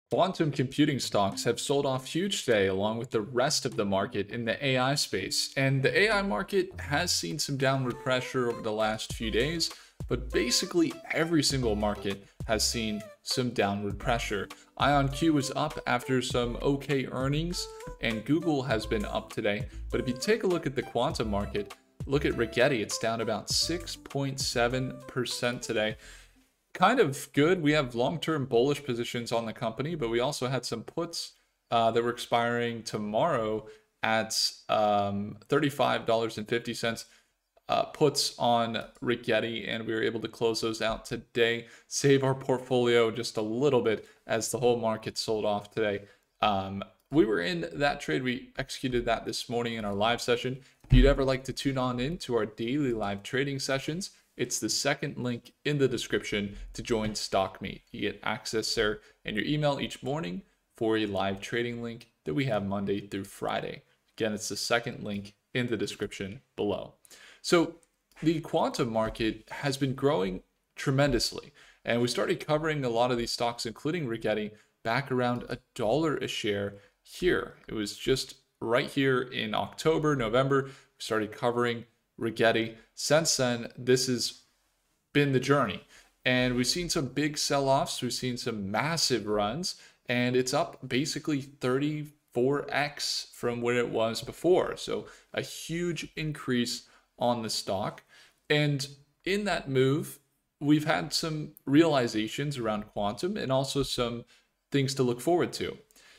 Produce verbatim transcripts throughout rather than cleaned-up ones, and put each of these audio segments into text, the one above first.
Quantum computing stocks have sold off huge today, along with the rest of the market in the A I space. And the A I market has seen some downward pressure over the last few days, but basically every single market has seen some downward pressure. IonQ was up after some okay earnings, and Google has been up today. But if you take a look at the quantum market, look at Rigetti, it's down about six point seven percent today. Kind of good. We have long-term bullish positions on the company, but we also had some puts uh, that were expiring tomorrow at um, thirty-five dollars and fifty cents uh, puts on Rigetti, and we were able to close those out today, save our portfolio just a little bit as the whole market sold off today. Um, we were in that trade. We executed that this morning in our live session. If you'd ever like to tune on in to our daily live trading sessions, it's the second link in the description to join StockMeet. You get access there in your email each morning for a live trading link that we have Monday through Friday. Again, it's the second link in the description below. So the quantum market has been growing tremendously, and we started covering a lot of these stocks, including Rigetti, back around a dollar a share here. It was just right here in October, November, we started covering Rigetti. Since then, this has been the journey, and we've seen some big sell-offs, we've seen some massive runs, and it's up basically thirty-four x from where it was before. So a huge increase on the stock. And in that move, we've had some realizations around quantum and also some things to look forward to.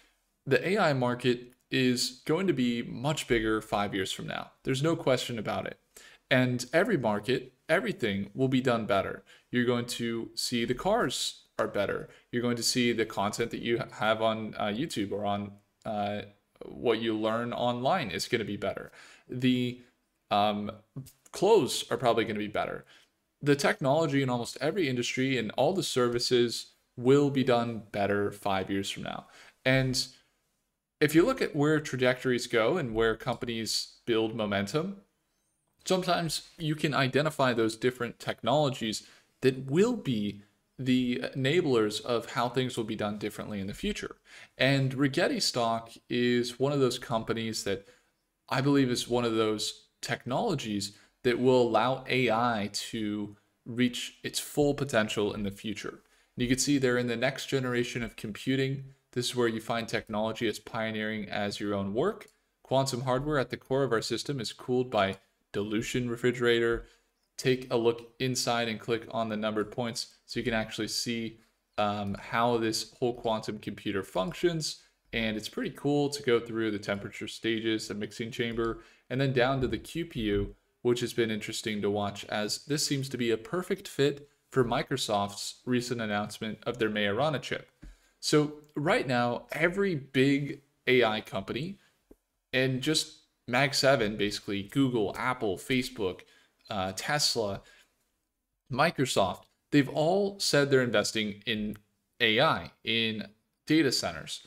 The A I market is going to be much bigger five years from now. There's no question about it. And every market, everything will be done better. You're going to see the cars are better. You're going to see the content that you have on uh, YouTube or on uh, what you learn online is going to be better. The um, clothes are probably going to be better. The technology in almost every industry and all the services will be done better five years from now. And if you look at where trajectories go and where companies build momentum, sometimes you can identify those different technologies that will be the enablers of how things will be done differently in the future. And Rigetti stock is one of those companies that I believe is one of those technologies that will allow A I to reach its full potential in the future. And you can see they're in the next generation of computing. This is where you find technology as pioneering as your own work. Quantum hardware at the core of our system is cooled by dilution refrigerator. Take a look inside and click on the numbered points so you can actually see um, how this whole quantum computer functions. And it's pretty cool to go through the temperature stages, the mixing chamber, and then down to the Q P U, which has been interesting to watch, as this seems to be a perfect fit for Microsoft's recent announcement of their Majorana chip. So right now, every big A I company, and just Mag seven, basically Google, Apple, Facebook, uh, Tesla, Microsoft, they've all said they're investing in A I, in data centers.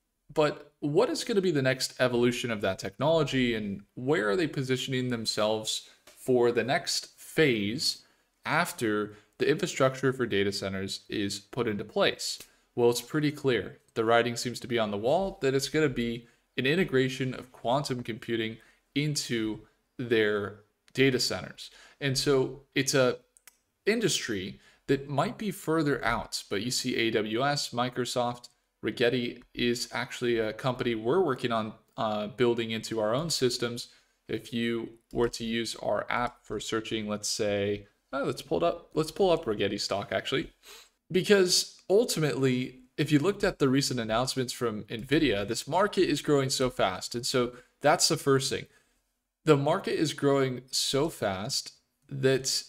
But what is going to be the next evolution of that technology, and where are they positioning themselves for the next phase after the infrastructure for data centers is put into place? Well, it's pretty clear. The writing seems to be on the wall that it's going to be an integration of quantum computing into their data centers. And so it's a industry that might be further out, but you see A W S, Microsoft, Rigetti is actually a company we're working on uh, building into our own systems. If you were to use our app for searching, let's say, oh, let's pull it up. Let's pull up Rigetti stock actually, because ultimately, if you looked at the recent announcements from Nvidia, this market is growing so fast. And so that's the first thing. The market is growing so fast that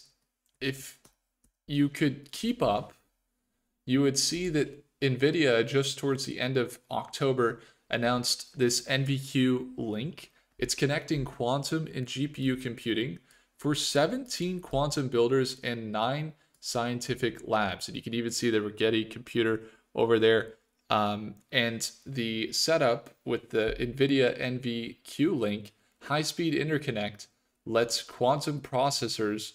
if you could keep up, you would see that Nvidia just towards the end of October announced this N V Q link. It's connecting quantum and G P U computing for seventeen quantum builders and nine scientific labs. And you can even see the Rigetti computer over there. Um, and the setup with the Nvidia N V Q link, high-speed interconnect, lets quantum processors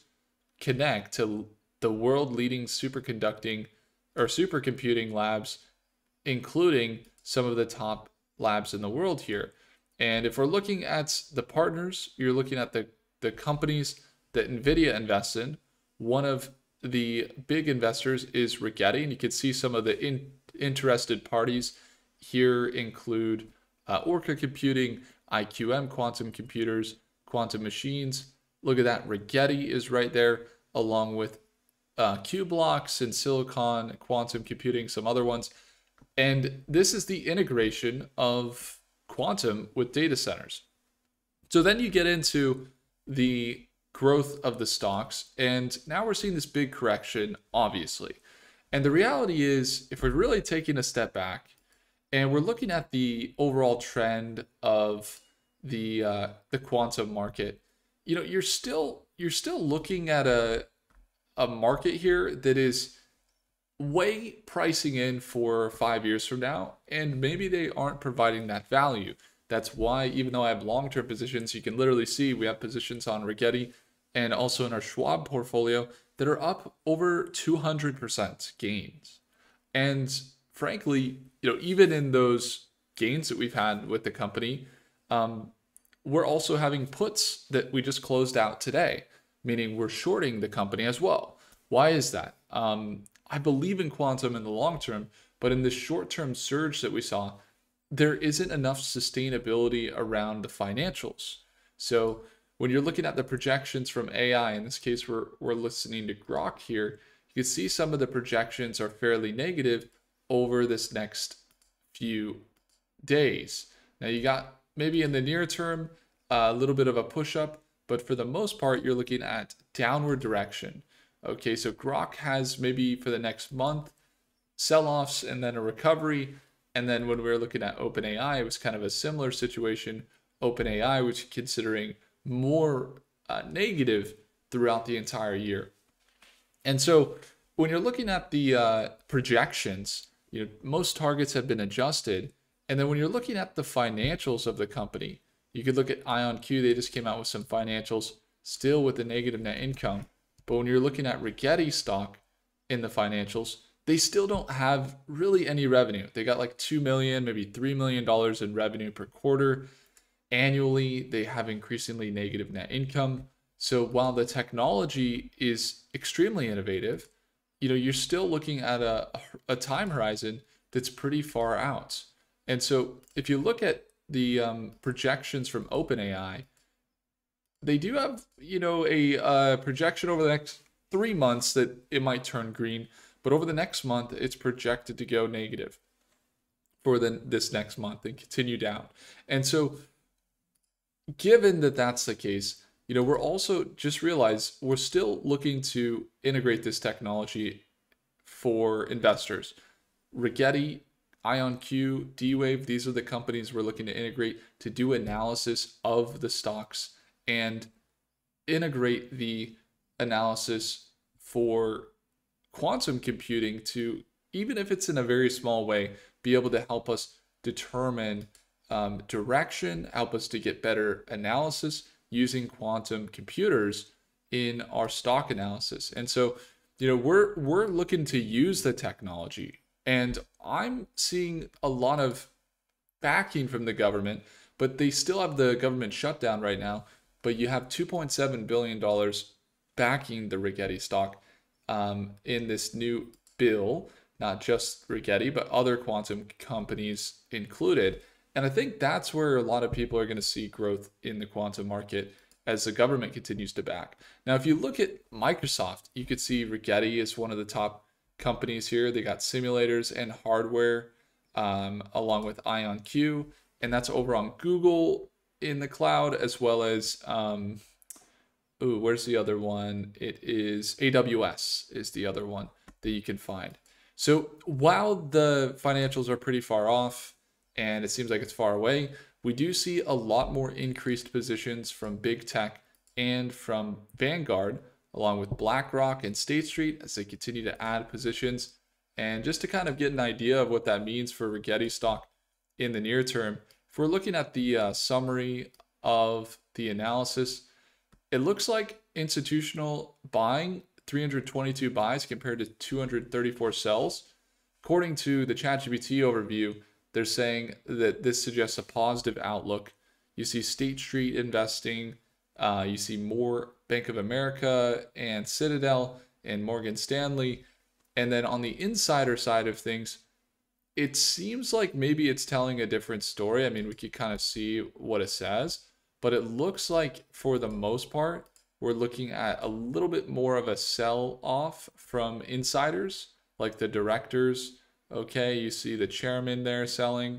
connect to the world-leading superconducting or supercomputing labs including some of the top labs in the world here. And if we're looking at the partners, you're looking at the, the companies that Nvidia invests in. One of the big investors is Rigetti, and you can see some of the in, interested parties here include uh, Orca Computing, I Q M Quantum Computers, Quantum Machines. Look at that, Rigetti is right there, along with uh, Q-Blocks and Silicon, Quantum Computing, some other ones. And this is the integration of quantum with data centers. So then you get into the growth of the stocks, and now we're seeing this big correction, obviously. And the reality is, if we're really taking a step back and we're looking at the overall trend of the uh, the quantum market, you know, you're still you're still looking at a a market here that is way pricing in for five years from now, and maybe they aren't providing that value. That's why, even though I have long-term positions, you can literally see we have positions on Rigetti and also in our Schwab portfolio that are up over two hundred percent gains. And frankly, you know, even in those gains that we've had with the company, um, we're also having puts that we just closed out today, meaning we're shorting the company as well. Why is that? Um, I believe in quantum in the long term, but in the short-term surge that we saw, there isn't enough sustainability around the financials. So when you're looking at the projections from A I, in this case, we're, we're listening to Grok here, you can see some of the projections are fairly negative over this next few days. Now you got maybe in the near term, a little bit of a push up, but for the most part, you're looking at downward direction. Okay, so Grok has maybe for the next month, sell-offs and then a recovery. And then when we were looking at OpenAI, it was kind of a similar situation. OpenAI was considering more uh, negative throughout the entire year. And so when you're looking at the uh, projections, you know, most targets have been adjusted. And then when you're looking at the financials of the company, you could look at IonQ. They just came out with some financials, still with a negative net income. But when you're looking at Rigetti stock in the financials, they still don't have really any revenue. They got like two million dollars, maybe three million dollars in revenue per quarter. Annually, they have increasingly negative net income. So while the technology is extremely innovative, you know, you're still looking at a, a time horizon that's pretty far out. And so if you look at the um, projections from OpenAI, they do have, you know, a uh, projection over the next three months that it might turn green, but over the next month, it's projected to go negative for the, this next month and continue down. And so given that that's the case, you know, we're also just realize we're still looking to integrate this technology for investors. Rigetti, IonQ, D-Wave, these are the companies we're looking to integrate to do analysis of the stocks and integrate the analysis for quantum computing to, even if it's in a very small way, be able to help us determine um, direction, help us to get better analysis using quantum computers in our stock analysis. And so, you know, we're we're looking to use the technology, and I'm seeing a lot of backing from the government, but they still have the government shutdown right now. But you have two point seven billion dollars backing the Rigetti stock um, in this new bill, not just Rigetti, but other quantum companies included. And I think that's where a lot of people are going to see growth in the quantum market as the government continues to back. Now, if you look at Microsoft, you could see Rigetti is one of the top companies here. They got simulators and hardware um, along with IonQ, and that's over on Google in the cloud, as well as, um, ooh, where's the other one? It is A W S is the other one that you can find. So while the financials are pretty far off and it seems like it's far away, we do see a lot more increased positions from big tech and from Vanguard, along with BlackRock and State Street, as they continue to add positions. And just to kind of get an idea of what that means for Rigetti stock in the near term, if we're looking at the uh, summary of the analysis, it looks like institutional buying, three hundred twenty-two buys compared to two hundred thirty-four sells. according to the ChatGPT overview, they're saying that this suggests a positive outlook. You see State Street investing, uh, you see more Bank of America and Citadel and Morgan Stanley. And then on the insider side of things, it seems like maybe it's telling a different story. I mean, we could kind of see what it says, but it looks like for the most part, we're looking at a little bit more of a sell off from insiders, like the directors. Okay, you see the chairman there selling.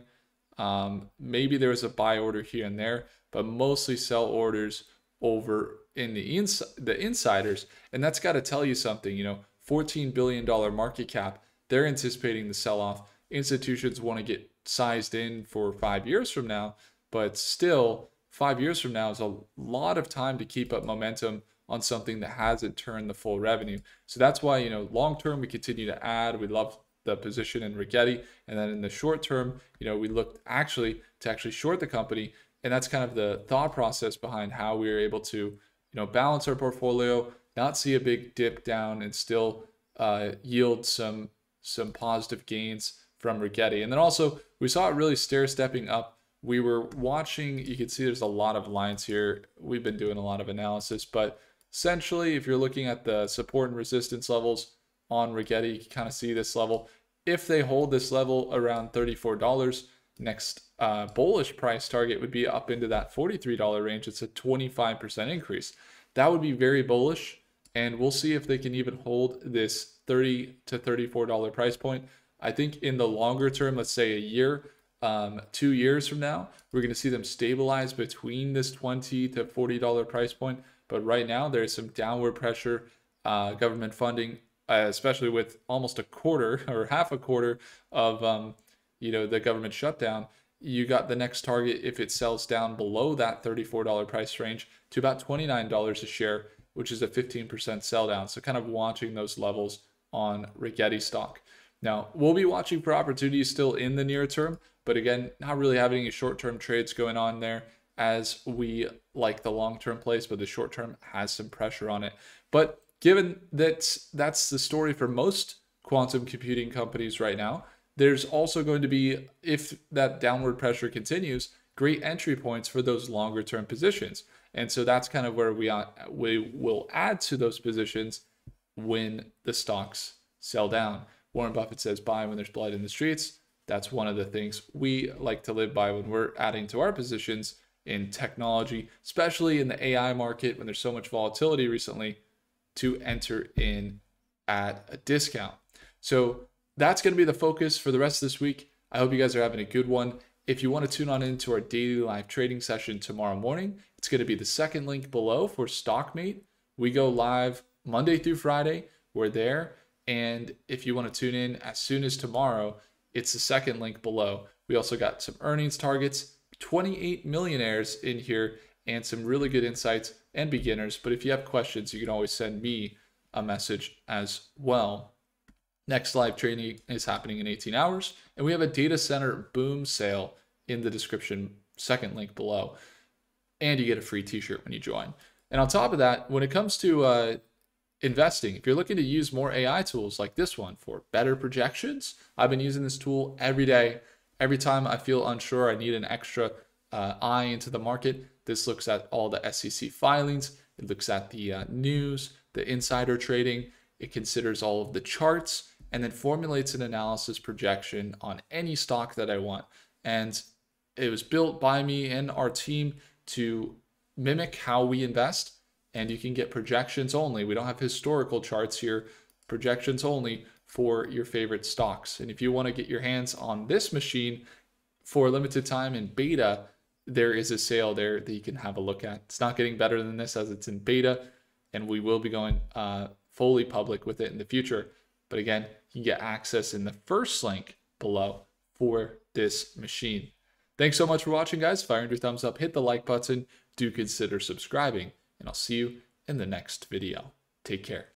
Um, maybe there was a buy order here and there, but mostly sell orders over in the ins the insiders. And that's got to tell you something, you know, fourteen billion dollar market cap. They're anticipating the sell off. Institutions want to get sized in for five years from now, but still five years from now is a lot of time to keep up momentum on something that hasn't turned the full revenue. So that's why, you know, long term, we continue to add. We love the position in Rigetti. And then in the short term, you know, we looked actually to actually short the company. And that's kind of the thought process behind how we were able to, you know, balance our portfolio, not see a big dip down, and still uh, yield some some positive gains from Rigetti. And then also we saw it really stair stepping up. We were watching, you can see there's a lot of lines here. We've been doing a lot of analysis, but essentially if you're looking at the support and resistance levels on Rigetti, you can kind of see this level. If they hold this level around thirty-four dollars, next uh, bullish price target would be up into that forty-three dollar range. It's a twenty-five percent increase. That would be very bullish, and we'll see if they can even hold this thirty to thirty-four dollar price point. I think in the longer term, let's say a year, um, two years from now, we're going to see them stabilize between this twenty to forty dollar price point. But right now, there's some downward pressure, uh, government funding, uh, especially with almost a quarter or half a quarter of um, you know, the government shutdown. You got the next target if it sells down below that thirty-four dollar price range to about twenty-nine dollars a share, which is a fifteen percent sell down. So kind of watching those levels on Rigetti stock. Now, we'll be watching for opportunities still in the near term, but again, not really having any short-term trades going on there as we like the long-term plays, but the short-term has some pressure on it. But given that that's the story for most quantum computing companies right now, there's also going to be, if that downward pressure continues, great entry points for those longer-term positions. And so that's kind of where we, uh, we will add to those positions when the stocks sell down. Warren Buffett says buy when there's blood in the streets. That's one of the things we like to live by when we're adding to our positions in technology, especially in the A I market when there's so much volatility recently, to enter in at a discount. So that's going to be the focus for the rest of this week. I hope you guys are having a good one. If you want to tune on into our daily live trading session tomorrow morning, it's going to be the second link below for StockMate. We go live Monday through Friday. We're there. And if you want to tune in as soon as tomorrow, it's the second link below. We also got some earnings targets, twenty-eight millionaires in here, and some really good insights and beginners. But if you have questions, you can always send me a message as well. Next live trading is happening in eighteen hours, and we have a data center boom sale in the description, second link below. And you get a free t-shirt when you join. And on top of that, when it comes to uh, investing, if you're looking to use more A I tools like this one for better projections, I've been using this tool every day. Every time I feel unsure, I need an extra uh, eye into the market. This looks at all the S E C filings. It looks at the uh, news, the insider trading. It considers all of the charts and then formulates an analysis projection on any stock that I want. And it was built by me and our team to mimic how we invest. And you can get projections only. We don't have historical charts here, projections only for your favorite stocks. And if you want to get your hands on this machine for a limited time in beta, there is a sale there that you can have a look at. It's not getting better than this as it's in beta, and we will be going uh, fully public with it in the future. But again, you can get access in the first link below for this machine. Thanks so much for watching, guys. If I earned your thumbs up, hit the like button. Do consider subscribing, and I'll see you in the next video. Take care.